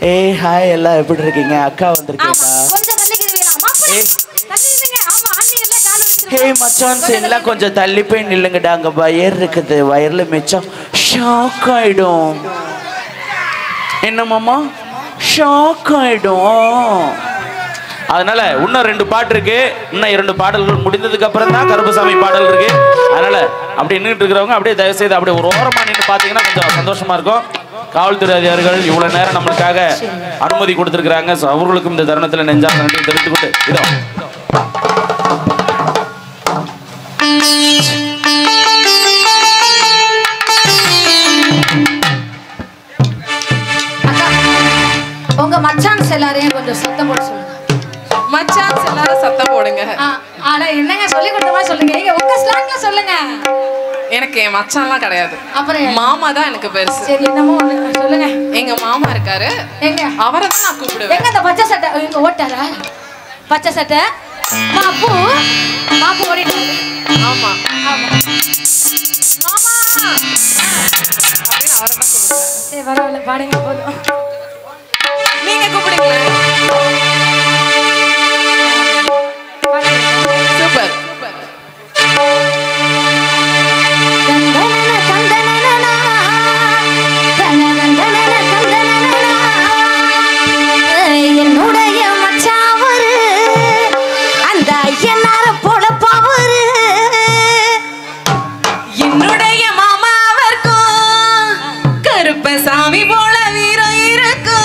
ஏய் ஹாய் எல்லாம் எப்படி இருக்கீங்க? அக்கா வந்திருக்கீங்களா? கொஞ்சம் தள்ளிக்கிறீங்களா? தள்ளிடுங்க. ஆமா அண்ணி எல்லாம் கால் வச்சிருக்காங்க. ஹே மச்சான்ஸ் எல்லாம் கொஞ்சம் தள்ளி போய் நில்லுங்கடா. அங்க வயர் இருக்குது. வயர்ல மிச்சம் ஷாக் ஆயிடும். என்ன மாமா? ஷாக் ஆயிடும். அதனால இன்னும் 2 பாட்டு இருக்கு. இன்னும் 2 பாடல்கள் முடிந்ததுக்கு அப்புறம் தான் கருப்பசாமி பாடல் இருக்கு. அதனால அப்படி நின்றுட்டு இருக்கிறவங்க அப்படியே தயவு செய்து அப்படியே ஒரு ஓரமா நின்று பாத்தீங்கன்னா கொஞ்சம் சந்தோஷமா இருக்கும். காவல்துறை அதிகாரிகள் இவ்வளவு நேரம் நம்மளுக்காக அனுமதி கொடுத்திருக்கிறாங்க. அவர்களுக்கும் இந்த தருணத்தில் நெஞ்சார்ந்த நன்றி தெரிவித்துக்கொண்டு இதோ உங்க மச்சான்ஸ் எல்லாரையும் கொஞ்சம் சத்தம் போட சொல்லுங்க. மச்சான்ஸ் எல்லாரும் சத்தம் போடுங்க. ஆனா என்னங்க சொல்லி கொடுத்தமா சொல்லுங்க. நீங்க உங்க ஸ்லாங்ல சொல்லுங்க. எனக்கு என் மச்சான்லாம் கிடையாது. அப்புறம் மாமா தான் எனக்கு பெருசு. சரி என்னமோ சொல்லுங்க. எங்க மாமா இருக்காரு. எங்க அவரை தான் நான் கூப்பிடுவேன். எங்க அந்த பச்சை சட்டை இங்க ஓட்டாரா? பச்சை சட்டை பாப்பு பாப்பு ஓடிட்டாரு. ஆமா ஆமா மாமா அப்படின்னு அவரை தான் கூப்பிடுவேன். சரி பரவாயில்ல பாடுங்க போதும். நீங்க கூப்பிடுங்களேன். சூப்பர். என்னுடைய மச்சாவரு அந்த ஐயனார போல பவரு. என்னுடைய மாமாவர்க்கும் கருப்பசாமி போல வீரம் இருக்கும்.